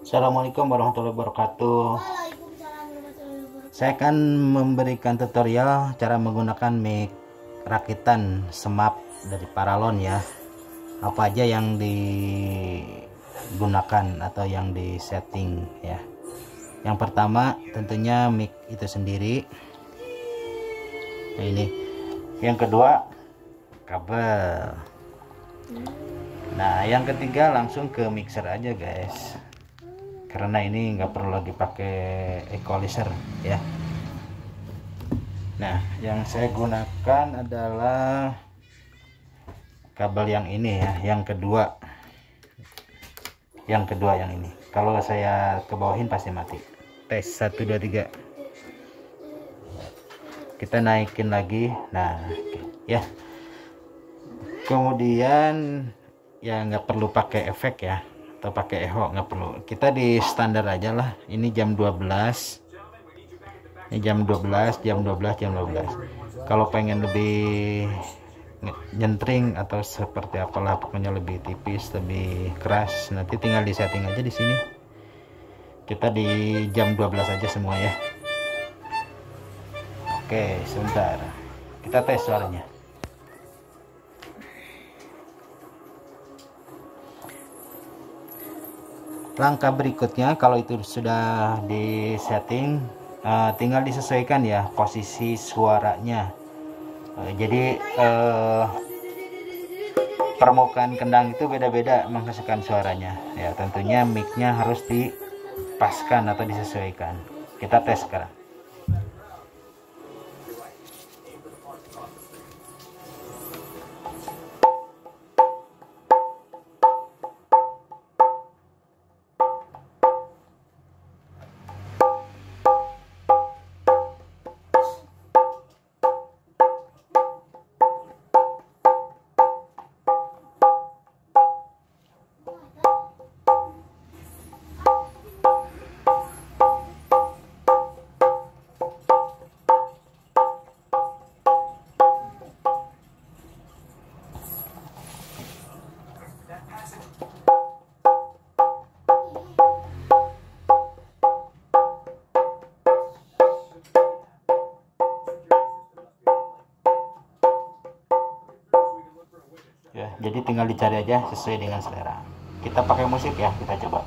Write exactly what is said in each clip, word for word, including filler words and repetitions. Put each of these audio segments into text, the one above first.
Assalamualaikum warahmatullahi wabarakatuh. Waalaikumsalam warahmatullahi wabarakatuh. Saya akan memberikan tutorial cara menggunakan mic rakitan semap dari Paralon ya. Apa aja yang digunakan atau yang disetting ya. Yang pertama tentunya mic itu sendiri. Nah, ini. Yang kedua kabel. Nah, yang ketiga langsung ke mixer aja guys. Karena ini nggak perlu lagi pakai equalizer ya. Nah, yang saya gunakan adalah kabel yang ini ya, yang kedua. Yang kedua yang ini. Kalau saya ke bawahin pasti mati. Tes satu dua tiga. Kita naikin lagi. Nah, ya. Kemudian ya nggak perlu pakai efek ya, atau pakai echo nggak perlu, kita di standar aja lah. Ini jam dua belas, ini jam dua belas, jam dua belas, jam dua belas. Kalau pengen lebih nyentring atau seperti apalah, pokoknya lebih tipis, lebih keras, nanti tinggal di setting aja di sini. Kita di jam dua belas aja semua ya. Oke, sebentar kita tes suaranya. Langkah berikutnya kalau itu sudah di setting, uh, tinggal disesuaikan ya posisi suaranya. Uh, jadi uh, permukaan kendang itu beda-beda menghasilkan suaranya ya. Tentunya mic-nya harus dipaskan atau disesuaikan. Kita tes sekarang. Ya, jadi tinggal dicari aja sesuai dengan selera. Kita pakai musik ya, kita coba.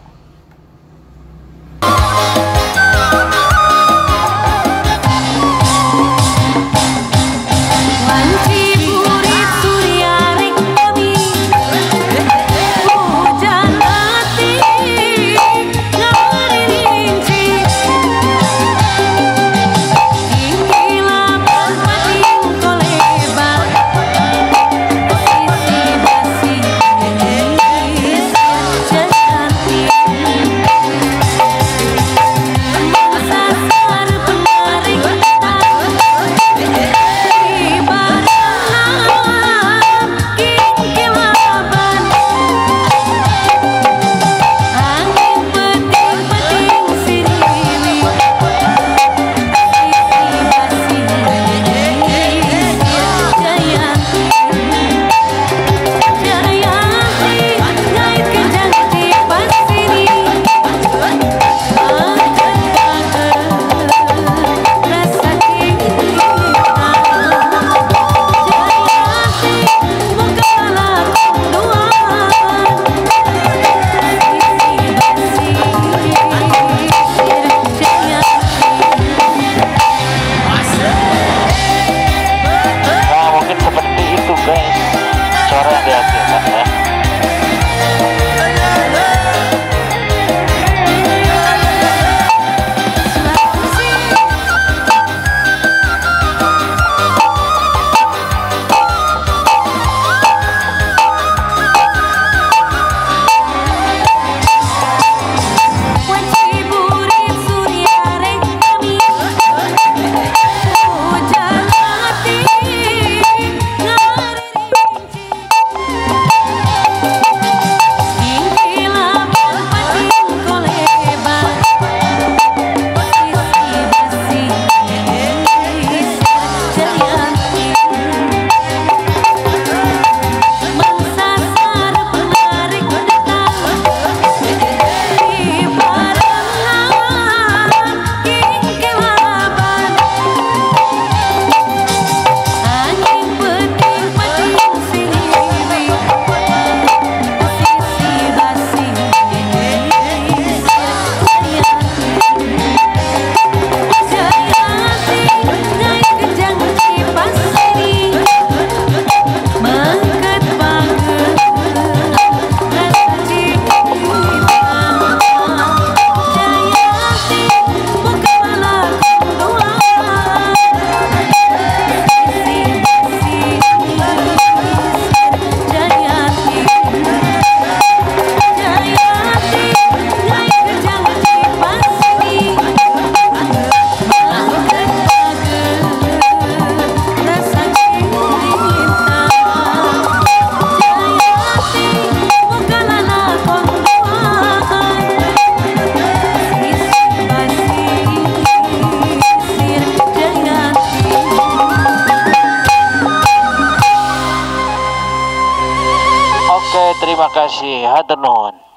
Terima kasih. Hatur nuhun.